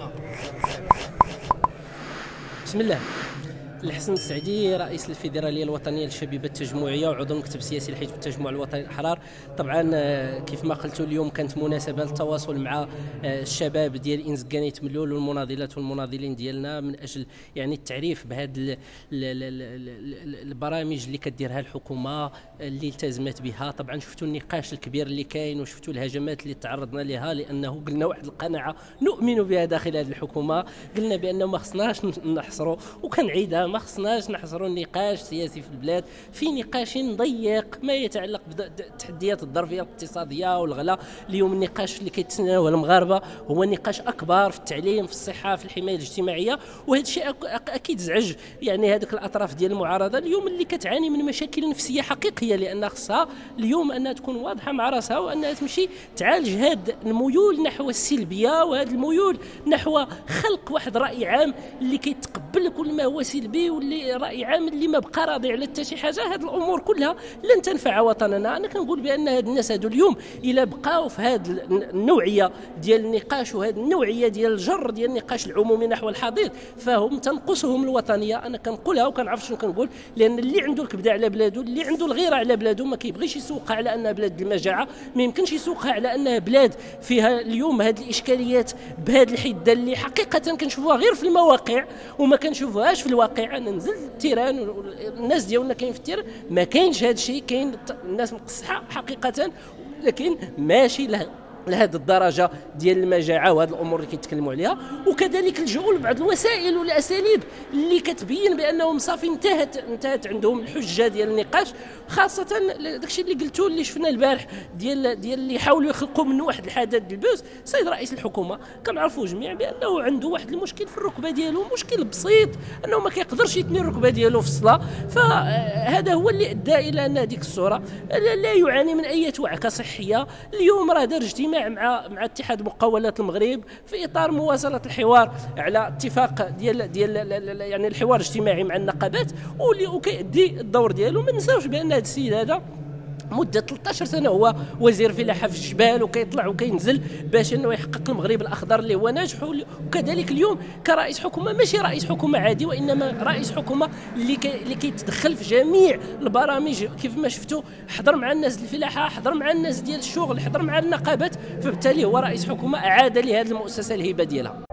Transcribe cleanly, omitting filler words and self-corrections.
بسم الله. الحسن السعدي، رئيس الفيدراليه الوطنيه للشبيبه التجمعيه وعضو المكتب السياسي لحزب التجمع الوطني الاحرار. طبعا كيف ما قلت اليوم كانت مناسبه للتواصل مع الشباب ديال انزكاني تملول والمناضلات والمناضلين ديالنا من اجل يعني التعريف بهذه البرامج اللي كديرها الحكومه اللي التزمت بها. طبعا شفتوا النقاش الكبير اللي كاين وشفتوا الهجمات اللي تعرضنا لها، لانه قلنا واحد القناعه نؤمن بها داخل هذه الحكومه، قلنا بانه ما خصناش نحصروا، وكنعيدها، ما خصناش نحصروا النقاش السياسي في البلاد في نقاش ضيق ما يتعلق بتحديات الظرفيه الاقتصاديه والغلاء. اليوم النقاش اللي كيتناول المغاربه هو نقاش اكبر في التعليم، في الصحه، في الحمايه الاجتماعيه، وهذا الشيء اكيد زعج يعني هذوك الاطراف ديال المعارضه اليوم اللي كتعاني من مشاكل نفسيه حقيقيه، لان خصها اليوم انها تكون واضحه مع راسها وانها تمشي تعالج هذه الميول نحو السلبيه وهذه الميول نحو خلق واحد راي عام اللي كيتقبل كل ما هو سلبي، واللي راي عام اللي ما بقى راضي على حتى شي حاجه. هذه الامور كلها لن تنفع وطننا. انا كنقول بان هاد الناس هادو اليوم الى بقاو في هذه النوعيه ديال النقاش وهذه النوعيه ديال الجر ديال النقاش العمومي نحو الحضيض فهم تنقصهم الوطنيه. انا كنقولها وكنعرف شنو كنقول، لان اللي عنده الكبده على بلادو، اللي عنده الغيره على بلادو، ما كيبغيش يسوقها على انها بلاد المجاعه، ما يمكنش يسوقها على انها بلاد فيها اليوم هذه الاشكاليات بهذه الحده اللي حقيقه كنشوفوها غير في المواقع وما كنشوفوهاش في الواقع. انا نزل التيران والناس ديالنا كاين في التيران ما كاينش هذا الشيء، كاين الناس مقصحه حقيقه، لكن ماشي لهذه الدرجه ديال المجاعه وهذه الامور اللي كيتكلموا عليها. وكذلك لجؤوا لبعض الوسائل والاساليب اللي كتبين بانهم صافي انتهت عندهم الحجه ديال النقاش، خاصه داكشي اللي قلتوا اللي شفنا البارح ديال اللي يحاولوا يخلقوا منه واحد الحدث البوز. السيد رئيس الحكومه كنعرفوا جميعا بانه عنده واحد المشكل في الركبه ديالو، مشكل بسيط انه ما كيقدرش يتني الركبه ديالو في الصلاه، فهذا هو اللي ادى الى ان هذيك الصوره لا يعاني من اي وعكه صحيه. اليوم راه دار اجتماع مع اتحاد مقاولات المغرب في اطار مواصله الحوار على اتفاق ديال يعني الحوار الاجتماعي مع النقابات، وكيأدي الدور ديالو. ما نساوش بان هذا السيد هذا مده 13 سنه هو وزير فلاحه في الجبال وكيطلع وكينزل باش انه يحقق المغرب الاخضر اللي هو ناجح. وكذلك اليوم كرئيس حكومه ماشي رئيس حكومه عادي، وانما رئيس حكومه اللي كيتدخل في جميع البرامج. كيف ما شفتوا حضر مع الناس الفلاحه، حضر مع الناس ديال الشغل، حضر مع النقابات، فبالتالي هو رئيس حكومه اعاد لهذه المؤسسه الهبه ديالها.